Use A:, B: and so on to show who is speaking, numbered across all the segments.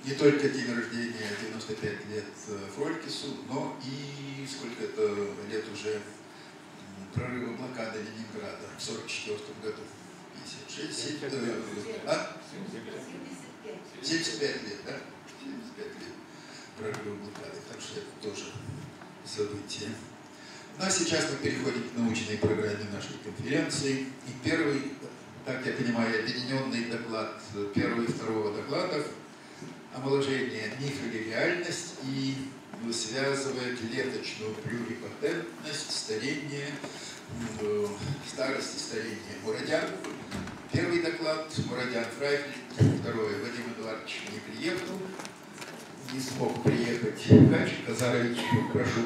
A: не только день рождения 95 лет Фролькису, но и сколько это лет уже прорыва блокады Ленинграда в 1944 году. 56, 75 лет, да? 75 лет прорыва блокады, так что это тоже событие. Ну а сейчас мы переходим к научной программе нашей конференции. И первый, так я понимаю, объединенный доклад первого и второго докладов «Омоложение. Миф или реальность» и связывая клеточную плюрипатентность, старение, старость и старение Мурадян. Первый доклад Мурадян Фрайфельд, второй Вадим Эдуардович не приехал, не смог приехать. Качик Казарович, прошу.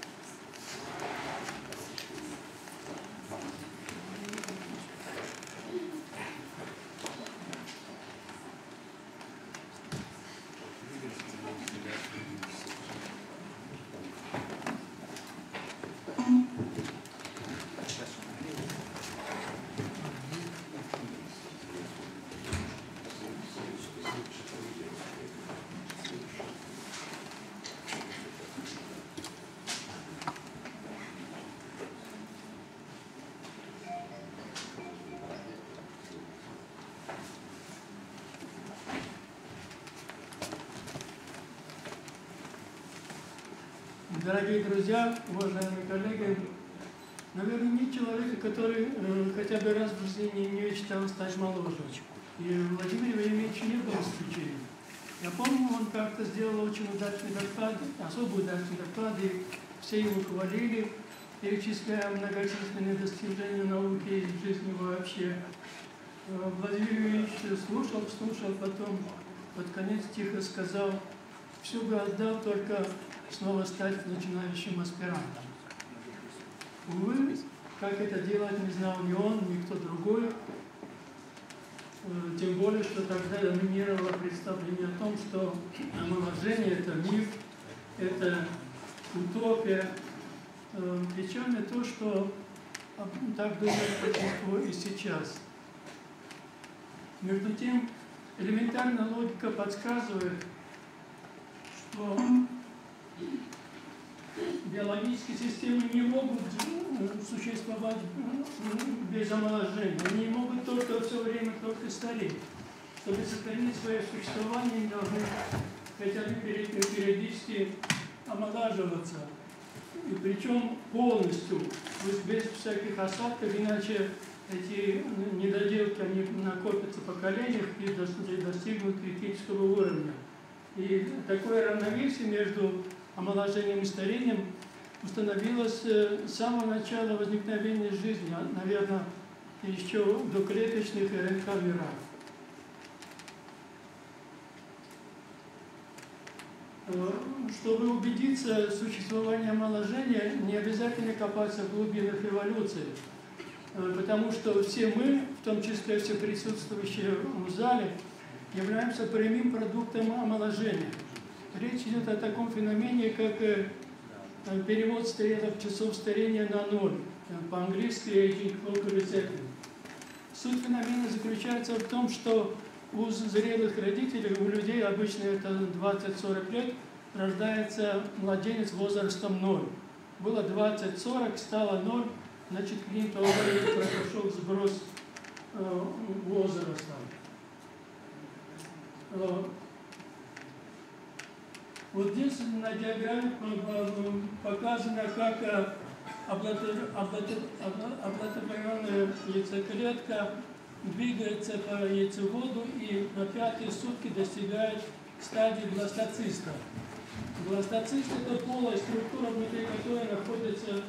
B: Дорогие друзья, уважаемые коллеги, наверное, нет человека, который хотя бы раз в жизни не мечтал стать моложе. И Владимир Владимирович не был исключением. Я помню, он как-то сделал очень удачный доклад, особо удачный доклад, и все его хвалили, перечисляя многочисленные достижения науки и жизни вообще. Владимир Ильич слушал, потом под конец тихо сказал: все бы отдал, только снова стать начинающим аспирантом. Увы, как это делать не знал ни он, ни кто другой. Тем более, что тогда доминировало представление о том, что омоложение – это миф, это утопия. Печально то, что так думает большинство и сейчас. Между тем, элементарная логика подсказывает, что биологические системы не могут существовать без омоложения. Они не могут только все время только стареть. Чтобы сохранить свое существование, они должны хотя бы периодически омолаживаться. И причем полностью, без всяких осадков, иначе эти недоделки они накопятся в поколениях и достигнут критического уровня. И такое равновесие между омоложением и старением установилось с самого начала возникновения жизни, наверное, еще до клеточных и РНК-миров. Чтобы убедиться в существовании омоложения, не обязательно копаться в глубинах эволюции, потому что все мы, в том числе все присутствующие в зале, являемся прямым продуктом омоложения. Речь идет о таком феномене, как перевод стрелок часов старения на ноль, по-английски aging clock resetting. Суть феномена заключается в том, что у зрелых родителей, у людей, обычно это 20-40 лет, рождается младенец возрастом 0. Было 20-40, стало 0, значит, к ним произошел сброс возраста. Вот здесь на диаграмме показано, как оплодотворенная яйцеклетка двигается по яйцеводу и на 5-е сутки достигает стадии бластоциста. Бластоцист – это полая структура, внутри которой находятся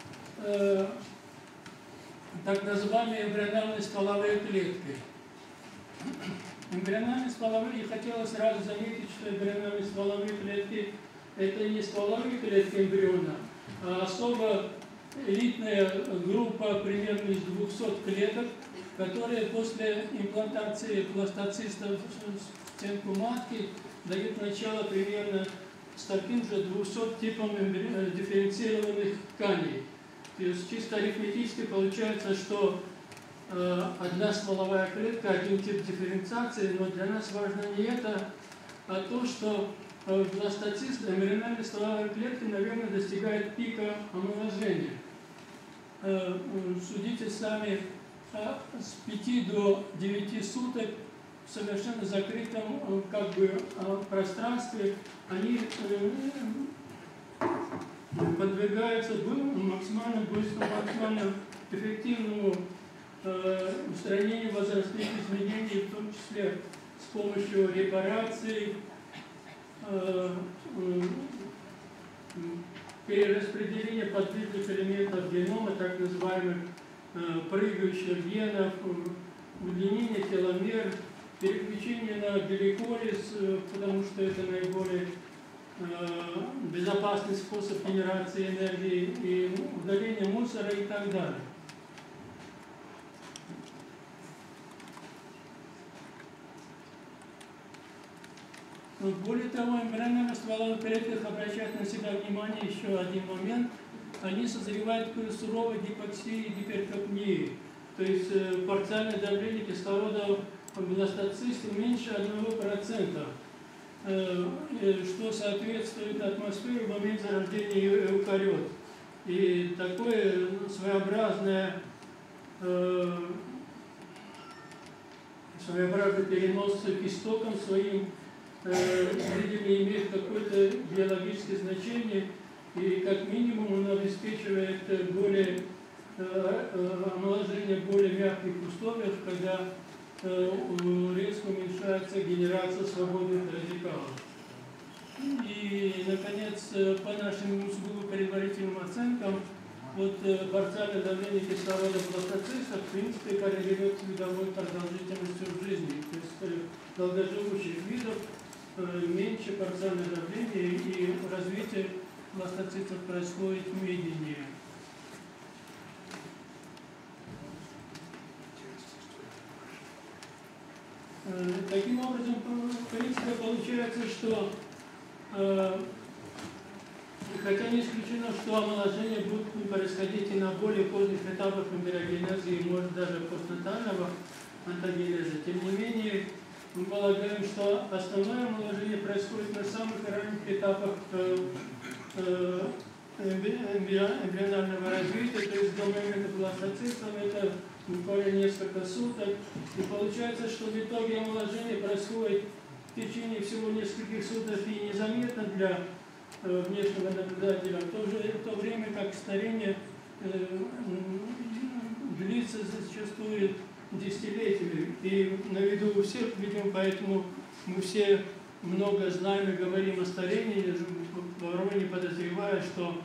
B: так называемые эмбриональные стволовые клетки. Эмбриональные стволовые, я хотела сразу заметить, что эмбриональные стволовые клетки – это не стволовые клетки эмбриона, а особо элитная группа примерно из 200 клеток, которые после имплантации бластоциста в стенку матки дают начало примерно с таким же 200 типом дифференцированных тканей. То есть чисто арифметически получается, что одна стволовая клетка, один тип дифференциации, но для нас важно не это, а то, что бластоцист, эмбриональные стволовые клетки, наверное, достигают пика омоложения. Судите сами, с 5 до 9 суток в совершенно закрытом как бы пространстве они подвергаются максимально быстрому, максимально эффективному устранению возрастных изменений, в том числе с помощью репараций, перераспределения подвижных элементов генома, так называемых прыгающих генов, удлинение теломер, переключение на гликолиз, потому что это наиболее безопасный способ генерации энергии, и удаление мусора и так далее. Более того, эмбриональные стволовые клетки обращают на себя внимание еще один момент. Они созревают к суровой гипоксии и гипертопнии. То есть парциальное давление кислорода в бластоцисте меньше 1%, что соответствует атмосфере в момент зарождения эукариот. И такое своеобразный перенос к истокам своим, видимо, имеет какое-то биологическое значение, и как минимум он обеспечивает омоложение в более мягких условиях, когда резко уменьшается генерация свободных радикалов. И, наконец, по нашим предварительным оценкам, вот парциальное давление кислорода в бластоцистах в принципе коррелирует с видовой продолжительностью жизни. То есть долгоживущих видов меньше парциальное давление, и развитие бластоцистов происходит медленнее. Таким образом, в принципе, получается, что хотя не исключено, что омоложение будет происходить и на более поздних этапах эмбриогенеза, и может даже постнатального онтогенеза, тем не менее, мы полагаем, что основное омоложение происходит на самых ранних этапах эмбрионального развития, то есть до момента бластоцистов, это буквально несколько суток. И получается, что в итоге омоложение происходит в течение всего нескольких суток и незаметно для внешнего наблюдателя, в то время как старение длится зачастую десятилетиями. И на виду у всех, видимо, поэтому мы все много знаем и говорим о старении, порой не подозревая, что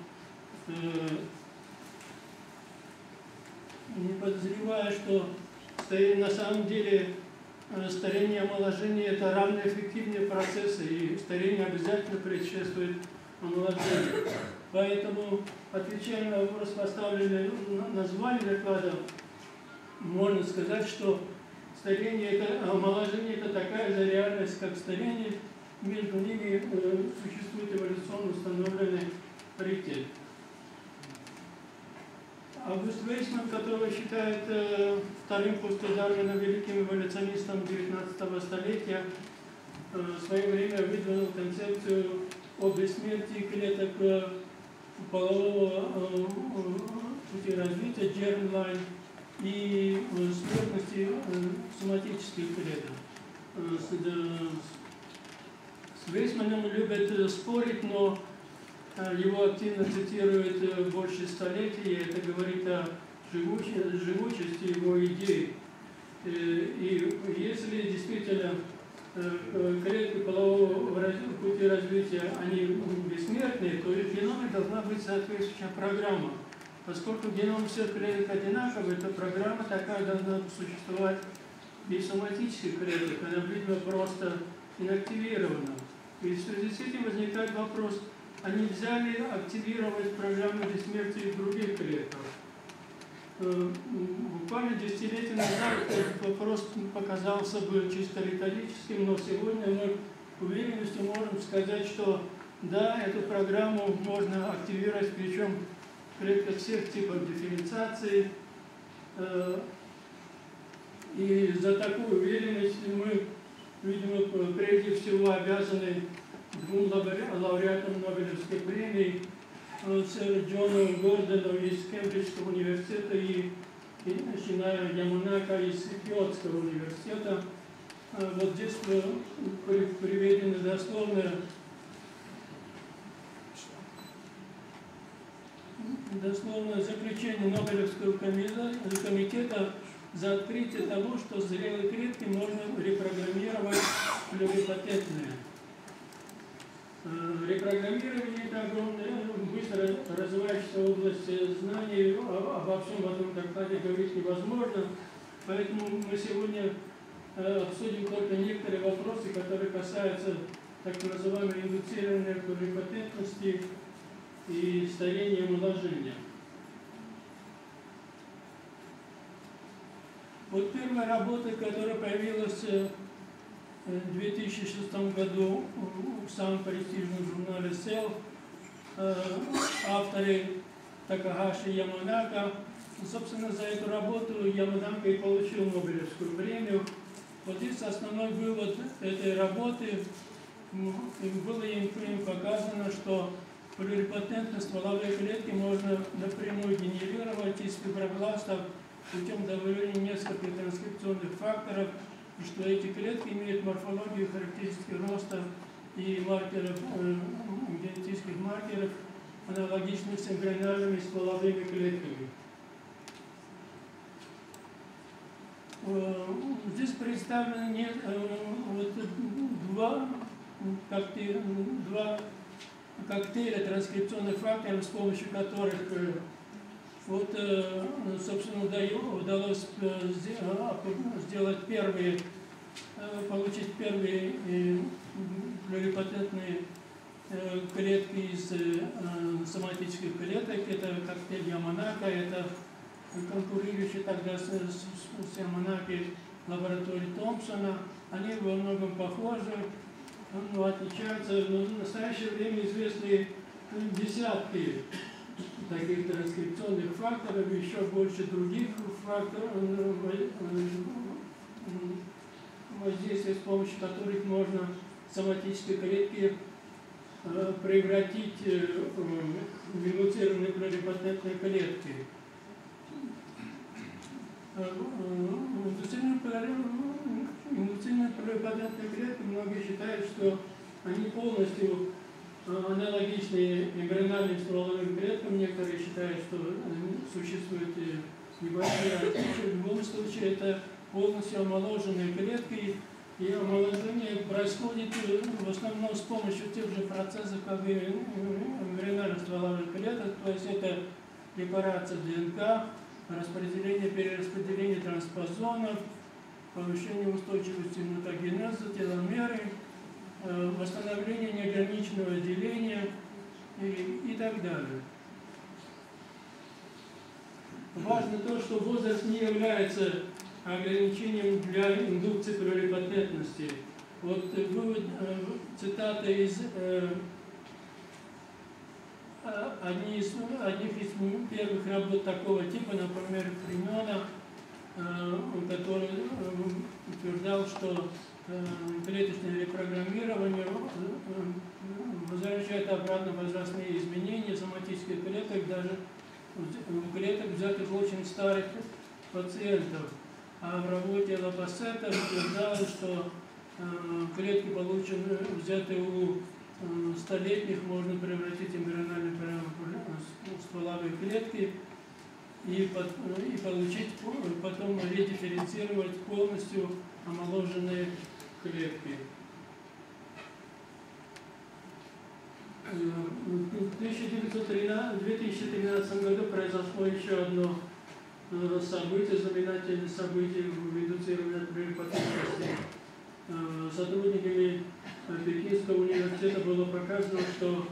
B: на самом деле старение и омоложение – это равноэффективные процессы, и старение обязательно предшествует омоложению. Поэтому, отвечая на вопрос, поставленный название доклада, можно сказать, что старение омоложение – это такая же реальность, как старение. Между ними существует эволюционно установленный паритет. Август Вейсман, которого считают вторым после Дарвина великим эволюционистом 19 столетия, в свое время выдвинул концепцию о бессмертии клеток полового пути развития, germline, и смертности соматических клеток. С Вейсманом любят спорить, но его активно цитируют больше столетий, и это говорит о живучести его идей. И если действительно клетки полового пути развития, они бессмертные, то в геноме должна быть соответствующая программа. Поскольку геном всех клеток одинаковый, то программа такая должна существовать и в соматических клетках, она, видно, просто инактивирована. И в связи с этим возникает вопрос, а нельзя ли активировать программу бессмертия в других клетках? Буквально десятилетия назад этот вопрос показался бы чисто риторическим, но сегодня мы уверенностью можем сказать, что да, эту программу можно активировать, причем в клетках всех типов дифференциации. И за такую уверенность мы видимо, прежде всего обязаны двум лауреатам Нобелевской премии, сэру Джону Гордону из Кембриджского университета и Шиная Яманака из Киотского университета. Вот здесь приведено дословно заключение Нобелевского комитета за открытие того, что зрелые клетки можно репрограммировать плюрипатентные. Репрограммирование – это огромная, быстро развивающаяся область знаний, обо всем в этом докладе говорить невозможно, поэтому мы сегодня обсудим только некоторые вопросы, которые касаются так называемой индуцированной плюрипатентности и старения и омоложения. Вот первая работа, которая появилась в 2006 году в самом престижном журнале Cell, авторы Такахаши Яманака. Собственно, за эту работу Яманака и получил Нобелевскую премию. Вот здесь основной вывод этой работы. Было им показано, что плюрипатентные стволовые клетки можно напрямую генерировать из фибробластов путем добавления нескольких транскрипционных факторов, и что эти клетки имеют морфологию, характеристики роста и маркеров, генетических маркеров, аналогичных с эмбриональными стволовыми клетками. Здесь представлены два коктейля транскрипционных факторов, с помощью которых собственно, удалось получить первые плюрипатентные клетки из соматических клеток. Это коктейль Яманака, это конкурирующие тогда с Яманаки лаборатории Томпсона. Они во многом похожи, но отличаются. Но в настоящее время известны десятки таких транскрипционных факторов, еще больше других факторов, воздействия, с помощью которых можно соматические клетки превратить в индуцированные плюрипатентные клетки. Индуцированные плюрипатентные клетки, многие считают, что они полностью аналогичны эмбриональным стволовым клеткам. Некоторые считают, что существуют небольшие различия. В любом случае, это полностью омоложенные клетки, и омоложение происходит в основном с помощью тех же процессов, как и эмбриональных стволовых клеток, то есть это репарация ДНК, распределение, перераспределение транспозонов, повышение устойчивости мутагенеза, теломеры, восстановление неограниченного деления и так далее. Важно то, что возраст не является ограничением для индукции плюрипатентности. Вот вывод, цитата из одних из первых работ такого типа, например, Фримена, который утверждал, что клеточное репрограммирование возвращает обратно возрастные изменения соматических клеток, даже клеток, взятых очень старых пациентов. А в работе Лапассета утверждалось, что клетки, полученные, взятые у столетних, можно превратить в эмбриональные стволовые клетки и получить, потом редифференцировать полностью омоложенные клетки. В 2013 году произошло еще одно событие, знаменательное событие в индуцированной плюрипатентности. Сотрудниками Пекинского университета было показано, что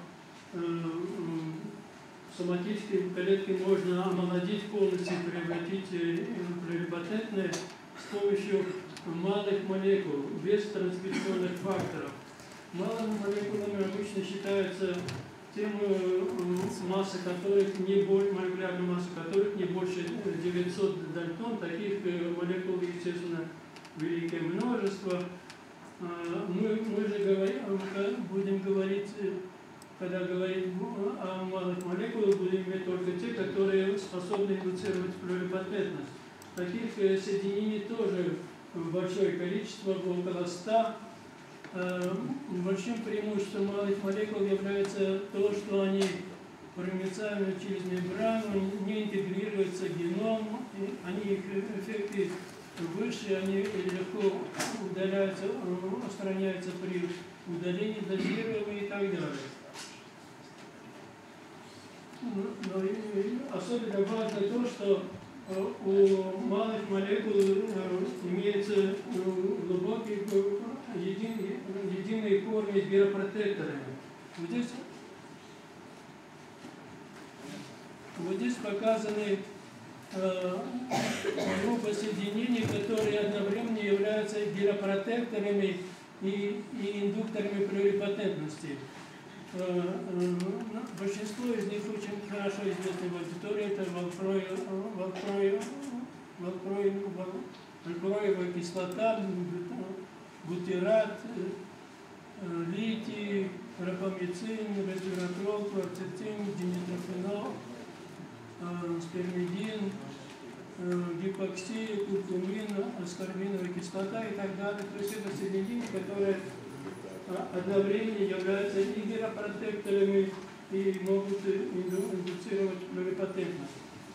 B: соматические клетки можно омолодить полностью, превратить в плюрипатентные с помощью малых молекул, без транскрипционных факторов. Малыми молекулами обычно считаются те массы которых молекулярная масса которых не больше 900 дальтон. Таких молекул, естественно, великое множество. Мы же будем говорить, когда говорим о малых молекулах, будем иметь только те, которые способны индуцировать плюрипатентность. Таких соединений тоже большое количество, около 100. Большим преимуществом малых молекул является то, что они проницаемы через мембрану, не интегрируются в геном, их эффекты выше, они легко удаляются, устраняются при удалении, дозировании и так далее. Но особенно важно то, что у малых молекул имеются глубокие единые корни с гиропротекторами. Вот здесь показаны группы соединений, которые одновременно являются гиропротекторами и индукторами плюрипатентности. Большинство из них очень хорошо известны в аудитории. Это валпроевая кислота, бутират, литий, рапамицин, resveratrol, кварцетин, димитрофенол, спермидин, гипоксия, куркумин, аскорбиновая кислота и так далее. То есть это соединения, которые одновременно являются и гиропротекторами и могут индуцировать плюрипатентность.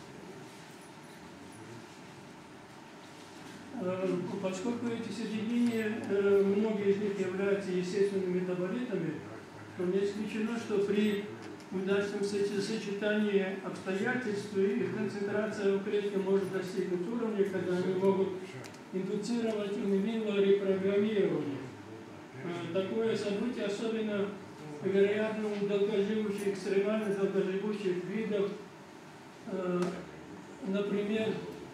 B: Поскольку эти соединения, многие из них являются естественными метаболитами, то не исключено, что при удачном сочетании обстоятельств их концентрация у клетки может достигнуть уровня, когда они могут индуцировать инвиво репрограммирование. Такое событие особенно вероятно у долгоживущих, экстремально долгоживущих видов, например,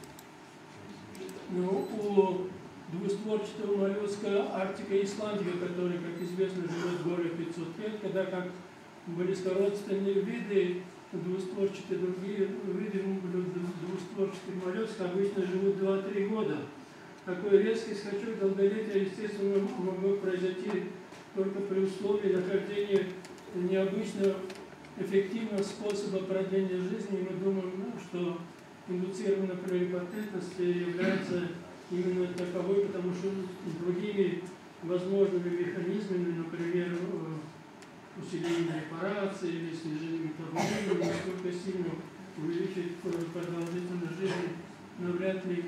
B: у двустворчатого моллюска Арктика Исландия, который, как известно, живет более 500 лет, когда как близкородственные виды, двустворчатые другие виды двустворчатых моллюсков обычно живут 2-3 года. Такой резкий скачок долголетия, естественно, мог произойти только при условии нахождения необычного эффективного способа продления жизни. И мы думаем, что индуцированная плюрипатентность является именно таковой, потому что другими возможными механизмами, например, усиление репарации или снижение метаболизма, насколько сильно увеличить продолжительность жизни, навряд ли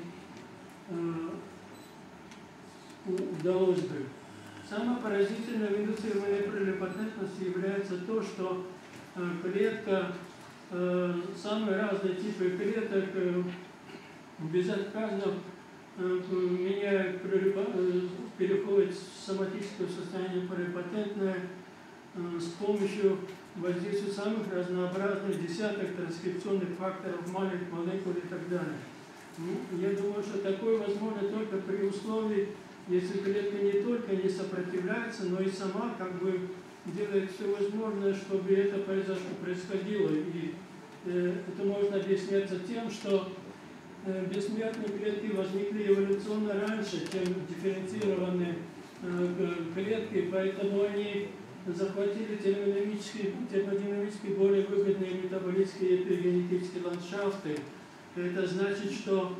B: удалось бы. Самое поразительное в индуцированной плюрипатентности является то, что клетка, самые разные типы клеток безотказно меняют, переходят в соматическое состояние плюрипатентное с помощью воздействия самых разнообразных десяток транскрипционных факторов, маленьких молекул и так далее. Я думаю, что такое возможно только при условии, если клетка не только не сопротивляется, но и сама как бы делает все возможное, чтобы это происходило. И это можно объясняться тем, что бессмертные клетки возникли эволюционно раньше, чем дифференцированные клетки, поэтому они захватили термодинамически более выгодные метаболические и эпигенетические ландшафты. Это значит, что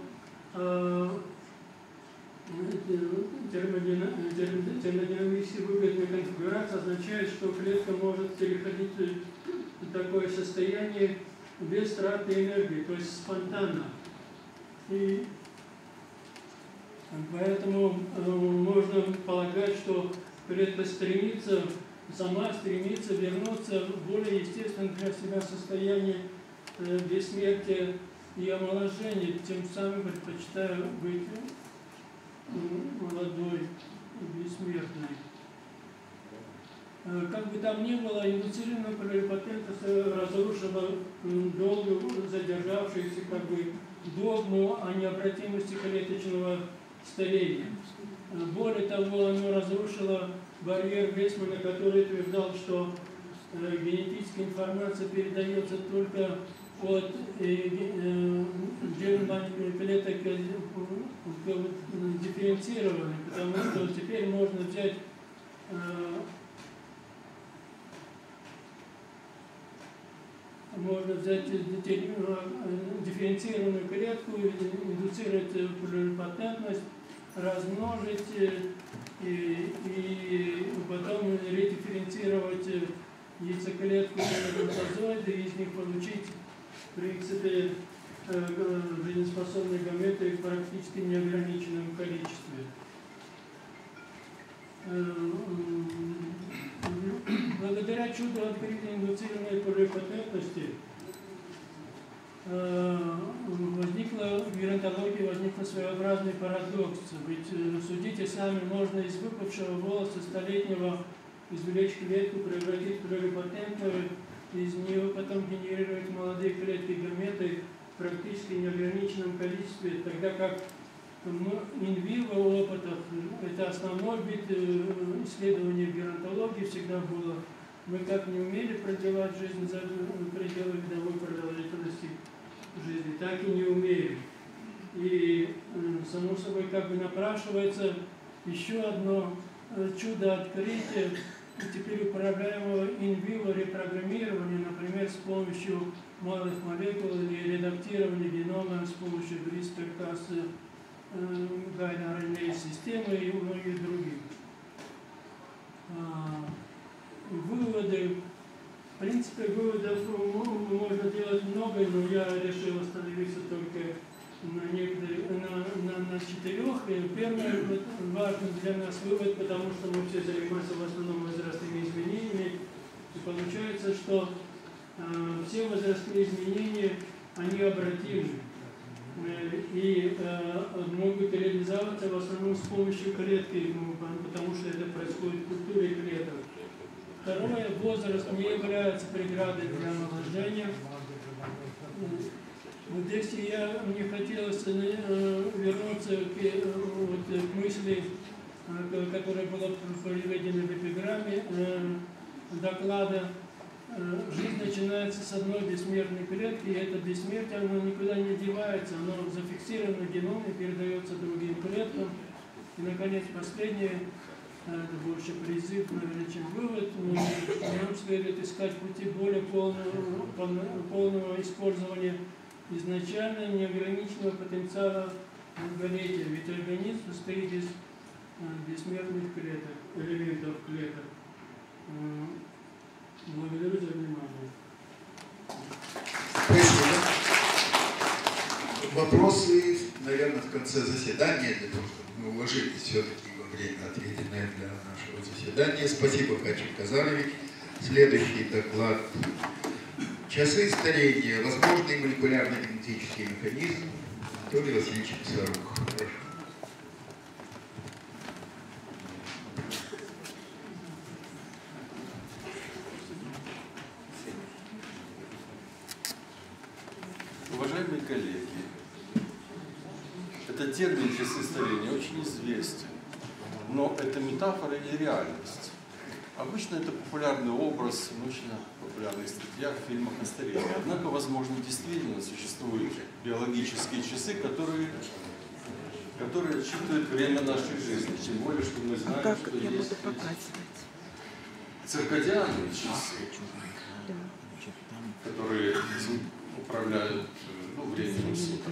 B: термодинамически выгодная конфигурация означает, что клетка может переходить в такое состояние без траты энергии, то есть спонтанно. И поэтому можно полагать, что клетка сама стремится вернуться в более естественное для себя состояние бессмертия и омоложения, тем самым предпочитая быть молодой и бессмертной. Как бы там ни было, индуцированная плюрипатентность разрушила долго задержавшуюся как бы догму о необратимости клеточного старения. Более того, оно разрушило барьер Весмана, который утверждал, что генетическая информация передается только от геномных клеток дифференцированы, потому что теперь можно взять дифференцированную клетку, индуцировать плюрипатентность, размножить и потом редифференцировать яйцеклетку сперматозоиды и из них получить, в принципе, жизнеспособные гаметы в практически неограниченном количестве. Благодаря чуду открытия индуцированной плюрипатентности в геронтологии возник своеобразный парадокс. Ведь судите сами, можно из выпавшего волоса столетнего извлечь клетку, превратить в плюрипатентную, из нее потом генерировать молодые клетки гаметы в практически неограниченном количестве, тогда как инвиво опытах, это основной вид исследования в геронтологии всегда было. Мы как не умели продлевать жизнь за пределы видовой продолжительности жизни, так и не умеем. И само собой как бы напрашивается еще одно чудо открытия теперь управляемого инвиво репрограммирования, например, с помощью малых молекул или редактирования генома с помощью CRISPR-Cas гайд-RNA-системы и многих других. Выводы. В принципе, выводов можно делать много, но я решил остановиться только на 4. Первый важный для нас вывод, потому что мы все занимаемся в основном возрастными изменениями, и получается, что все возрастные изменения, они обратимы и могут реализоваться в основном с помощью клетки, потому что это происходит в культуре клеток. Второе, возраст не является преградой для омоложения. Здесь мне хотелось вернуться к мысли, которая была приведена в эпиграмме доклада. Жизнь начинается с одной бессмертной клетки, и это бессмертие, оно никуда не девается, оно зафиксировано в геноме, передается другим клеткам. И, наконец, последнее, это больше призыв, наверное, чем вывод, нам следует искать пути более полного использования изначально неограниченного потенциала долголетия, ведь организм состоит из бессмертных клеток, элементов клеток. Благодарю за внимание.
A: Спасибо. Вопросы, наверное, в конце заседания, для того, чтобы мы уложились все-таки во время, отведенное для нашего заседания. Спасибо, Хачик Казарович. Следующий доклад. Часы старения. Возможный молекулярно-генетический механизм. Анатолий Васильевич Писарук. Прошу.
C: Уважаемые коллеги, этот термин «часы старения» очень известен, но это метафора или реальность. Обычно это популярный образ в научно-популярных статьях, фильмах о старении. Однако, возможно, действительно существуют биологические часы, которые отсчитывают время нашей жизни. Тем более, что мы знаем, что есть циркадианные часы, которые управляют временем суток.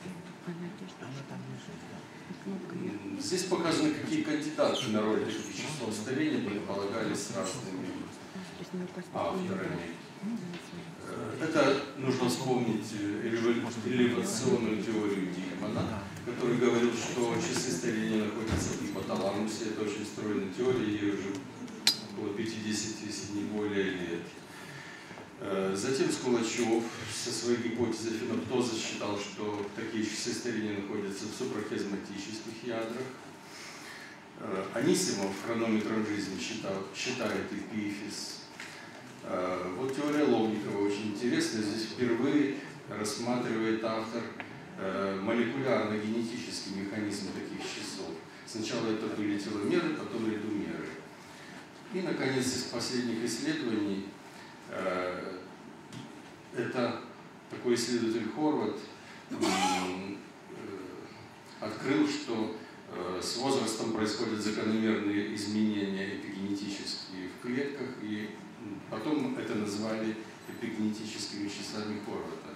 C: Здесь показаны, какие кандидаты на роль таких часов старения предполагались разными авторами. Это нужно вспомнить элевационную теорию Дикмана, который говорил, что часы старения находятся в гипоталамусе. Это очень стройная теория, ей уже около 50, если не более, лет. Затем Скулачев со своей гипотезой феноптоза считал, что такие часы старения находятся в супрахизматических ядрах. Анисимов хронометром жизни считает эпифиз. Вот теория Логникова очень интересная. Здесь впервые рассматривает автор молекулярно-генетический механизм таких часов. Сначала это были теломеры, потом редумеры. И, наконец, из последних исследований это такой исследователь Хорват открыл, что с возрастом происходят закономерные изменения эпигенетические в клетках, и потом это назвали эпигенетическими часами Хорвата.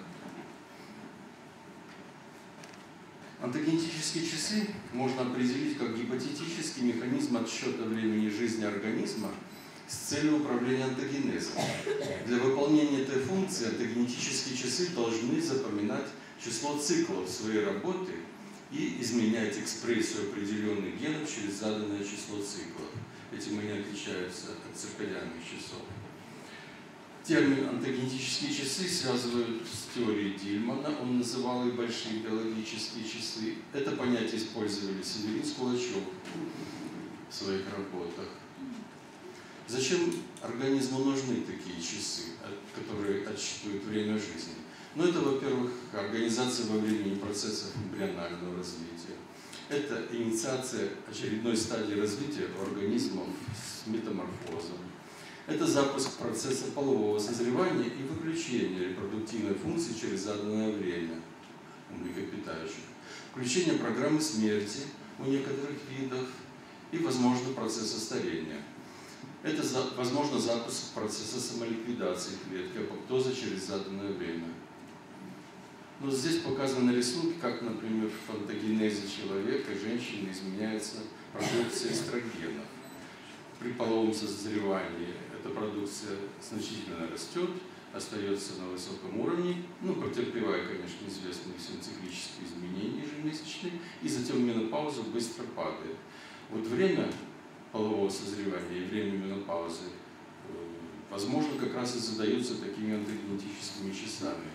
C: Онтогенетические часы можно определить как гипотетический механизм отсчета времени жизни организма с целью управления онтогенезом. Для выполнения этой функции онтогенетические часы должны запоминать число циклов своей работы и изменять экспрессию определенных генов через заданное число циклов. Этим они отличаются от циркадианных часов. Термин онтогенетические часы связывают с теорией Дильмана, он называл их большие биологические часы. Это понятие использовали Северин с Кулачев в своих работах. Зачем организму нужны такие часы, которые отсчитывают время жизни? Ну, это, во-первых, организация во времени процессов эмбрионального развития. Это инициация очередной стадии развития организмов с метаморфозом. Это запуск процесса полового созревания и выключения репродуктивной функции через заданное время у млекопитающих. Включение программы смерти у некоторых видов и, возможно, процесса старения. Это, возможно, запуск процесса самоликвидации клетки, апоптоза через заданное время. Но здесь показаны рисунки, как, например, в онтогенезе человека и женщины изменяется продукция эстрогенов. При половом созревании эта продукция значительно растет, остается на высоком уровне, ну, претерпевая, конечно, известные всем циклические изменения ежемесячные, и затем в менопаузу быстро падает. Вот время полового созревания и время менопаузы, возможно, как раз и задаются такими онтогенетическими часами.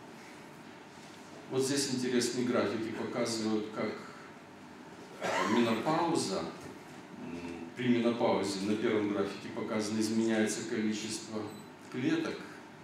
C: Вот здесь интересные графики показывают, как менопауза, при менопаузе на первом графике показано, изменяется количество клеток,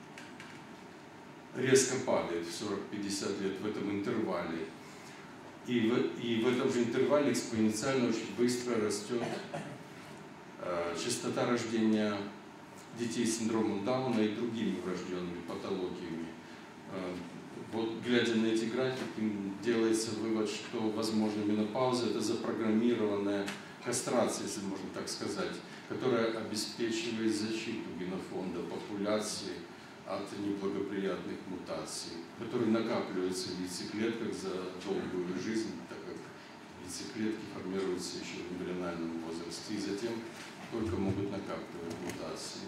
C: резко падает в 40-50 лет в этом интервале. И в этом же интервале экспоненциально очень быстро растет частота рождения детей с синдромом Дауна и другими врожденными патологиями. Вот, глядя на эти графики, делается вывод, что, возможно, менопауза – это запрограммированная кастрация, если можно так сказать, которая обеспечивает защиту генофонда популяции от неблагоприятных мутаций, которые накапливаются в яйцеклетках за долгую жизнь, так как яйцеклетки формируются еще в эмбриональном возрасте и затем только могут накапливать мутации.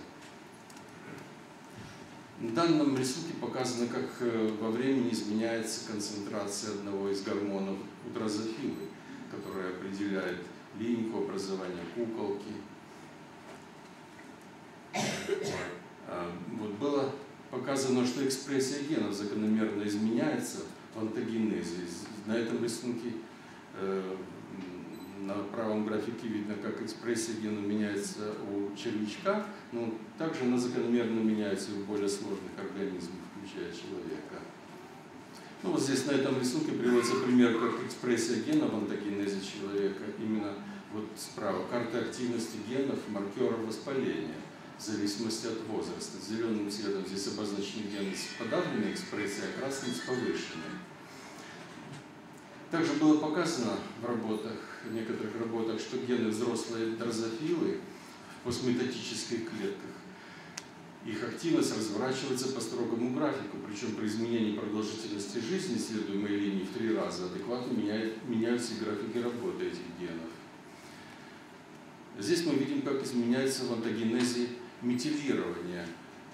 C: На данном рисунке показано, как во времени изменяется концентрация одного из гормонов у дрозофилы, которая определяет линейку образования куколки. Вот было показано, что экспрессия генов закономерно изменяется в онтогенезе. На этом рисунке на правом графике видно, как экспрессия генов меняется у червячка, но также она закономерно меняется у более сложных организмов, включая человека. Ну, вот здесь на этом рисунке приводится пример, как экспрессия генов в онтогенезе человека. Именно вот справа карта активности генов, маркеров воспаления в зависимости от возраста. Зеленым цветом здесь обозначены гены с подавленной экспрессией, а красным с повышенной. Также было показано в некоторых работах, что гены взрослой дрозофилы в постметатических клетках, их активность разворачивается по строгому графику, причем при изменении продолжительности жизни исследуемой линии в 3 раза адекватно меняются и графики работы этих генов. Здесь мы видим, как изменяется в онтогенезе метилирование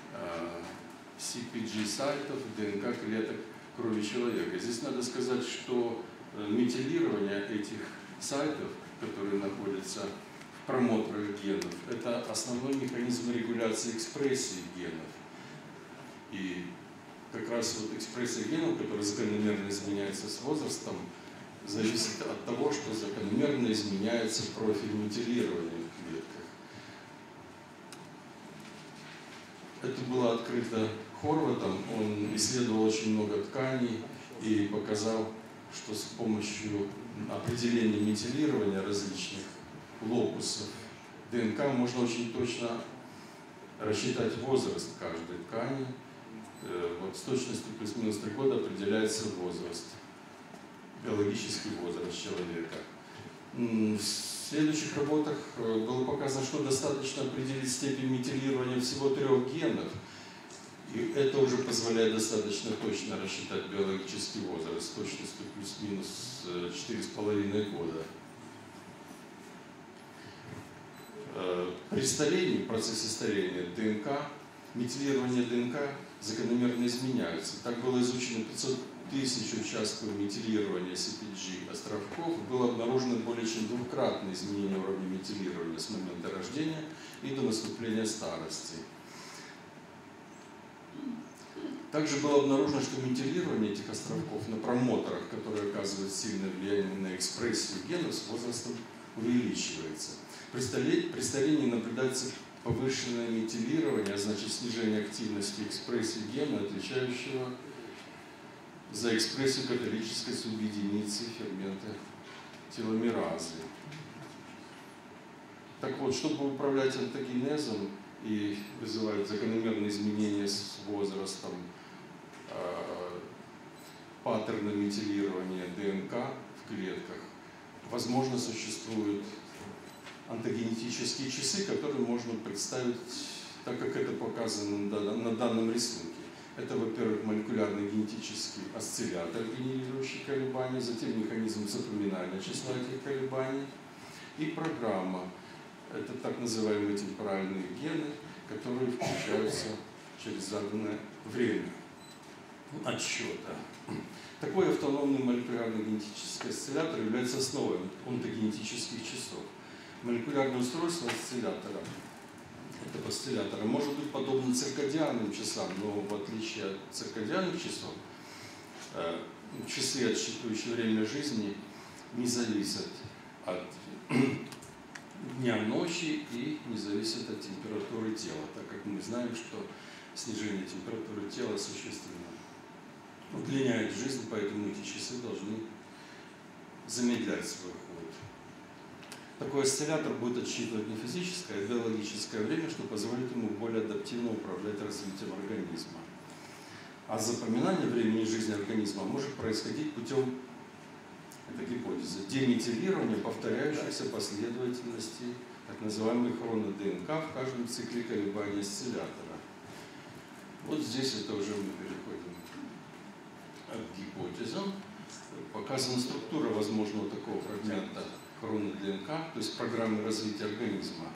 C: CpG-сайтов, ДНК клеток крови человека. Здесь надо сказать, что метилирование этих сайтов, которые находятся в промоторах генов, это основной механизм регуляции экспрессии генов. И как раз вот экспрессия генов, которая закономерно изменяется с возрастом, зависит от того, что закономерно изменяется профиль метилирования в клетках. Это было открыто Хорватом. Он исследовал очень много тканей и показал, что с помощью определения метилирования различных локусов ДНК можно очень точно рассчитать возраст каждой ткани вот с точностью плюс-минус 3 года определяется возраст, биологический возраст человека. В следующих работах было показано, что достаточно определить степень метилирования всего 3 генов, и это уже позволяет достаточно точно рассчитать биологический возраст с точностью плюс-минус 4,5 года. При старении, в процессе старения ДНК, метилирование ДНК закономерно изменяется. Так было изучено 500 тысяч участков метилирования CpG островков. Было обнаружено более чем 2-кратное изменение уровня метилирования с момента рождения и до наступления старости. Также было обнаружено, что метилирование этих островков на промоторах, которые оказывают сильное влияние на экспрессию генов, с возрастом увеличивается. При старении наблюдается повышенное метилирование, а значит снижение активности экспрессии гена, отвечающего за экспрессию каталитической субъединицы фермента теломеразы. Так вот, чтобы управлять онтогенезом и вызывать закономерные изменения с возрастом, паттерна метилирования ДНК в клетках, возможно, существуют онтогенетические часы, которые можно представить так, как это показано на данном рисунке. Это, во-первых, молекулярный генетический осциллятор, генерирующий колебания, затем механизм запоминания числа этих колебаний и программа. Это так называемые темпоральные гены, которые включаются через заданное время отсчета. Такой автономный молекулярный генетический осциллятор является основой онтогенетических часов. Молекулярное устройство осциллятора, этого осциллятора, может быть подобно циркадианным часам, но в отличие от циркадианных часов, часы, отсчитывающие время жизни, не зависят от дня, ночи и не зависят от температуры тела, так как мы знаем, что снижение температуры тела существенно удлиняет жизнь, поэтому эти часы должны замедлять свой ход. Такой осциллятор будет отсчитывать не физическое, а биологическое время, что позволит ему более адаптивно управлять развитием организма. А запоминание времени жизни организма может происходить путем, это гипотеза, деметилирования повторяющихся последовательностей так называемой хроно-ДНК в каждом цикле колебания осциллятора. Вот здесь это уже мы переходим к гипотезам. Показана структура возможного такого фрагмента хроно-ДНК, то есть программы развития организма.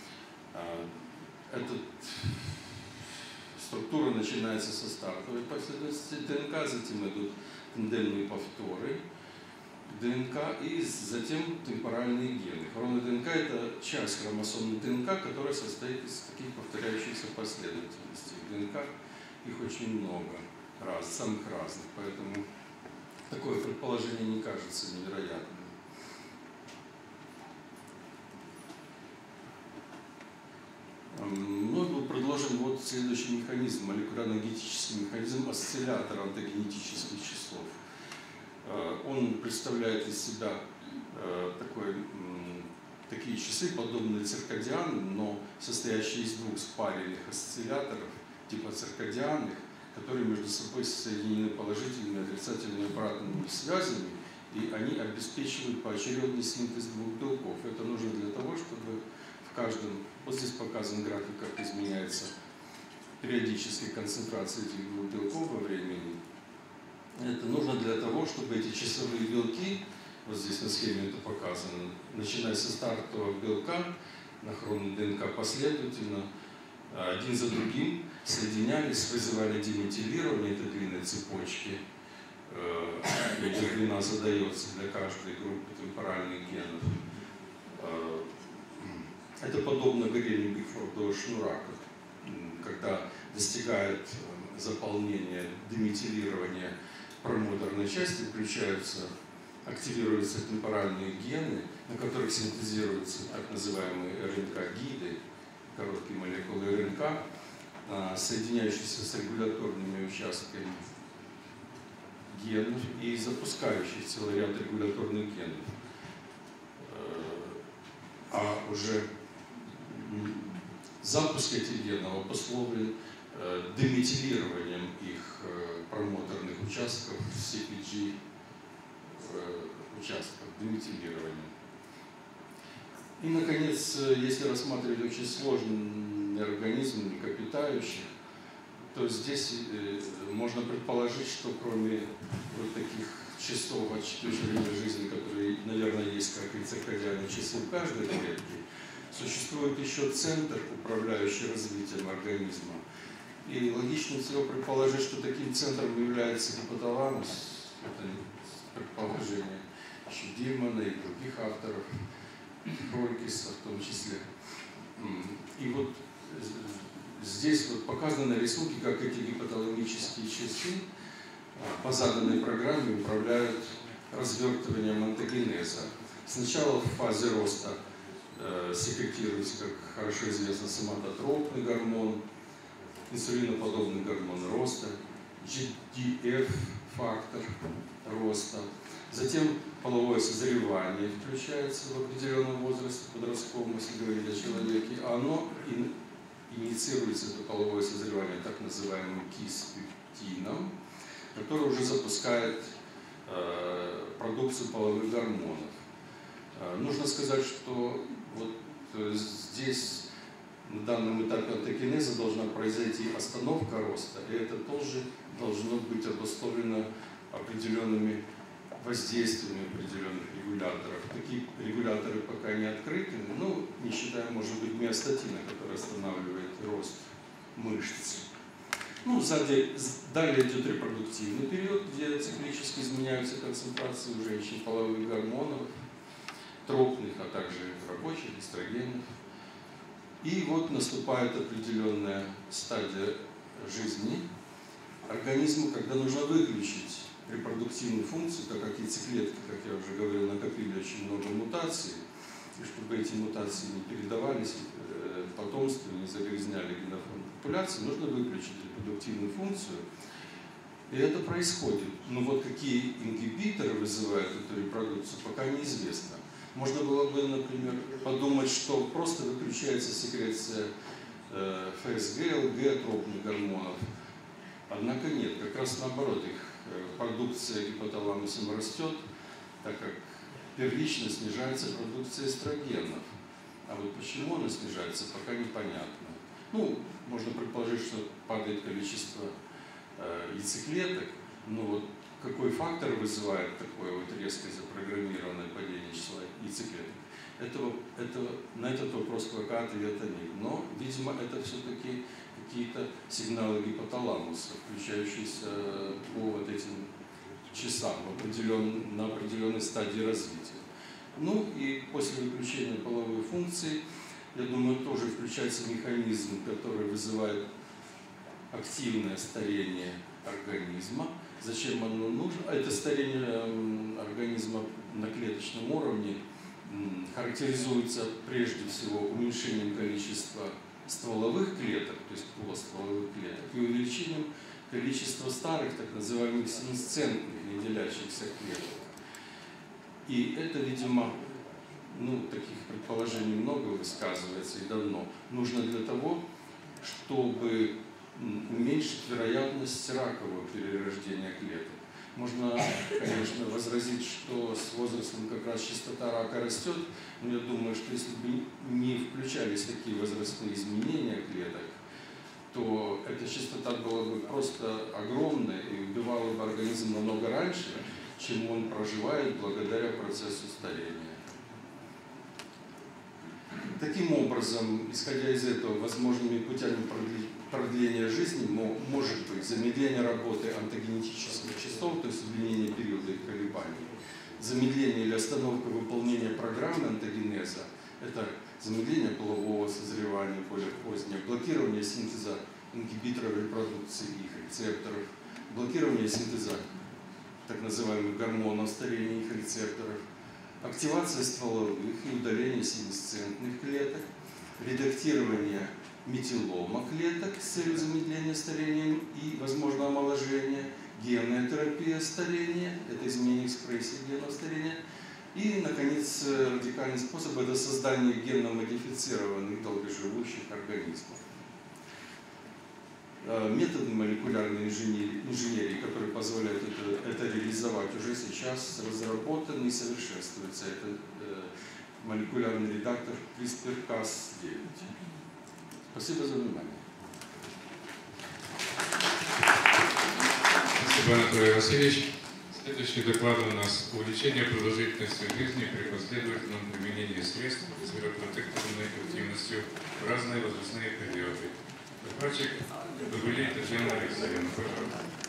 C: Эта структура начинается со стартовой последовательности ДНК, затем идут тандемные повторы ДНК и затем темпоральные гены. Хроно-ДНК – это часть хромосомной ДНК, которая состоит из таких повторяющихся последовательностей. ДНК их очень много, самых разных, поэтому такое предположение не кажется невероятным. Мной был предложен вот следующий механизм, молекулярно-генетический механизм осциллятора онтогенетических часов. Он представляет из себя такие часы, подобные циркадианам, но состоящие из 2 спаренных осцилляторов, типа циркадианных, которые между собой соединены положительными и отрицательными обратными связями, и они обеспечивают поочередный синтез 2 белков. Это нужно для того, чтобы в каждом, вот здесь показан график, как изменяется периодическая концентрация этих 2 белков во времени. Это нужно для того, чтобы эти часовые белки, вот здесь на схеме это показано, начиная со стартового белка на хроно-ДНК последовательно, один за другим соединялись, вызывали деметилирование этой длинной цепочки. Эта длина задается для каждой группы темпоральных генов. Это подобно горению Бигфордового шнура, когда достигает заполнения, деметилирования промоторной части, активируются темпоральные гены, на которых синтезируются так называемые РНК-гиды, короткие молекулы РНК, соединяющиеся с регуляторными участками генов и запускающих целый ряд регуляторных генов. А уже запуск этих генов обусловлен деметилированием их промоторных участков, CPG участков, деметилированием. И, наконец, если рассматривать очень сложный организм млекопитающих, то здесь можно предположить, что кроме вот таких часов отсчитывающих жизни, которые, наверное, есть как и циркадиальные часы в каждой клетке, существует еще центр, управляющий развитием организма. И логично всего предположить, что таким центром является гипоталамус. Это предположение еще Дильмана и других авторов, Хройкиса в том числе. И вот здесь вот показаны на рисунке, как эти гипоталамические часы по заданной программе управляют развертыванием антогенеза. Сначала в фазе роста секретируется, как хорошо известно, соматотропный гормон, инсулиноподобный гормон роста, GDF-фактор роста. Затем половое созревание включается в определенном возрасте, подростковом, если говорить о человеке, а оно инициируется, это половое созревание, так называемым кис-пептином, который уже запускает продукцию половых гормонов. Нужно сказать, что вот здесь на данном этапе антогенеза должна произойти остановка роста, и это тоже должно быть обусловлено определенными воздействиями определенных регуляторов. Такие регуляторы пока не открыты, но не считая, может быть, миостатина, который останавливает рост мышц. Ну, далее идет репродуктивный период, где циклически изменяются концентрации у женщин половых гормонов, тропных, а также рабочих, эстрогенов. И вот наступает определенная стадия жизни организма, когда нужно выключить репродуктивную функцию, так как яйцеклетки, как я уже говорил, накопили очень много мутаций, и чтобы эти мутации не передавались потомству, не загрязняли генофонд популяции, нужно выключить репродуктивную функцию. И это происходит. Но вот какие ингибиторы вызывают эту репродукцию, пока неизвестно. Можно было бы, например, подумать, что просто выключается секреция ФСГ, ЛГ, тропных гормонов. Однако нет, как раз наоборот, их продукция гипоталамусом растет, так как первично снижается продукция эстрогенов. А вот почему она снижается, пока непонятно. Ну, можно предположить, что падает количество яйцеклеток, но вот какой фактор вызывает такое вот резкое запрограммированное падение числа яйцеклеток? На этот вопрос пока ответа нет. Но, видимо, это все-таки какие-то сигналы гипоталамуса, включающиеся по вот этим часам на определенной стадии развития. Ну и после выключения половой функции, я думаю, тоже включается механизм, который вызывает активное старение организма. Зачем оно нужно? Это старение организма на клеточном уровне характеризуется прежде всего уменьшением количества стволовых клеток, то есть полустволовых клеток, и увеличением количества старых, так называемых синесцентных, не делящихся клеток. И это, видимо, таких предположений много высказывается и давно. Нужно для того, чтобы уменьшить вероятность ракового перерождения клеток. Можно, конечно, возразить, что с возрастом как раз частота рака растет, но я думаю, что если бы не включались такие возрастные изменения клеток, то эта частота была бы просто огромная и убивала бы организм намного раньше, чем он проживает благодаря процессу старения. Таким образом, исходя из этого, возможными путями продления жизни может быть замедление работы антогенетических частот, то есть удлинение периода их колебаний, замедление или остановка выполнения программы антогенеза, это замедление полового созревания более позднее, блокирование синтеза ингибиторов репродукции их рецепторов, блокирование синтеза так называемых гормонов старения их рецепторов, активация стволовых и удаление синесцентных клеток, редактирование метилома клеток с целью замедления старения и, возможно, омоложения, генная терапия старения, это изменение экспрессии генов старения, и, наконец, радикальный способ – это создание генно-модифицированных долгоживущих организмов. Методы молекулярной инженерии, которые позволяют это реализовать, уже сейчас разработаны и совершенствуются. Это молекулярный редактор CRISPR-Cas9. Спасибо за внимание.
D: Спасибо, Анатолий Васильевич. Следующий доклад у нас «Увеличение продолжительности жизни при последовательном применении средств с нейропротекторной активностью в разные возрастные периоды». Докладчик Бабулей Татьяна Алексеевна, пожалуйста.